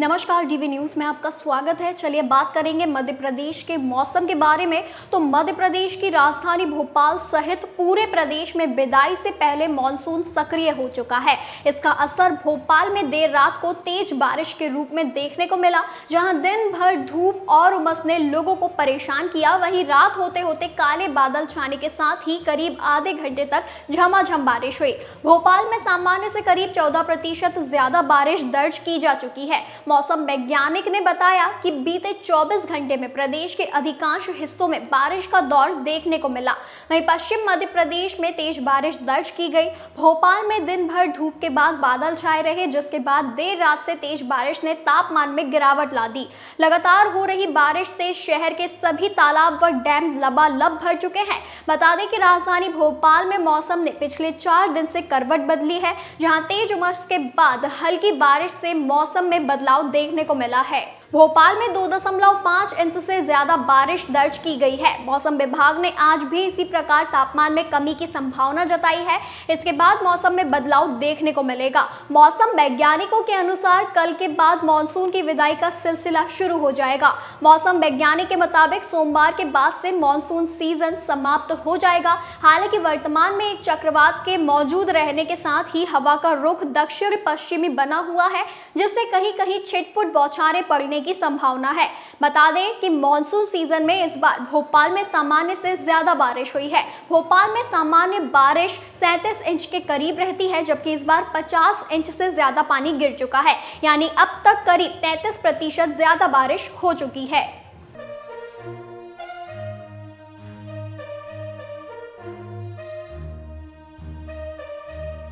नमस्कार, DV news में आपका स्वागत है। चलिए बात करेंगे मध्य प्रदेश के मौसम के बारे में। तो मध्य प्रदेश की राजधानी भोपाल सहित पूरे प्रदेश में विदाई से पहले मानसून सक्रिय हो चुका है। इसका असर भोपाल में देर रात को तेज बारिश के रूप में देखने को मिला, जहां दिन भर धूप और उमस ने लोगों को परेशान किया। वहीं रात होते होते काले बादल छाने के साथ ही करीब आधे घंटे तक झमाझम बारिश हुई। भोपाल में सामान्य से करीब 14% ज्यादा बारिश दर्ज की जा चुकी है। मौसम वैज्ञानिक ने बताया कि बीते 24 घंटे में प्रदेश के अधिकांश हिस्सों में बारिश का दौर देखने को मिला। वहीं पश्चिम मध्य प्रदेश में तेज बारिश दर्ज की गई। भोपाल में दिन भर धूप के बाद बादल छाए रहे, जिसके बाद देर रात से तेज बारिश ने तापमान में गिरावट ला दी। लगातार हो रही बारिश से शहर के सभी तालाब व डैम लबालब भर चुके हैं। बता दें कि राजधानी भोपाल में मौसम ने पिछले 4 दिन से करवट बदली है, जहां तेज उमस के बाद हल्की बारिश से मौसम में बदलाव देखने को मिला है। भोपाल में 2.5 इंच से ज्यादा बारिश दर्ज की गई है। मौसम विभाग ने आज भी इसी प्रकार तापमान में कमी की संभावना जताई है। इसके बाद मौसम में बदलाव देखने को मिलेगा। मौसम वैज्ञानिकों के अनुसार कल के बाद मानसून की विदाई का सिलसिला शुरू हो जाएगा। मौसम वैज्ञानिक के मुताबिक सोमवार के बाद से मानसून सीजन समाप्त हो जाएगा। हालांकि वर्तमान में एक चक्रवात के मौजूद रहने के साथ ही हवा का रुख दक्षिण पश्चिमी बना हुआ है, जिससे कहीं कहीं छिटपुट बौछारें पड़ने की संभावना है। बता दें कि मॉनसून सीजन में इस बार भोपाल में सामान्य से ज्यादा बारिश हुई है। भोपाल में सामान्य बारिश 37 इंच के करीब रहती है, जबकि इस बार 50 इंच से ज्यादा पानी गिर चुका है। यानी अब तक करीब 33% ज्यादा बारिश हो चुकी है।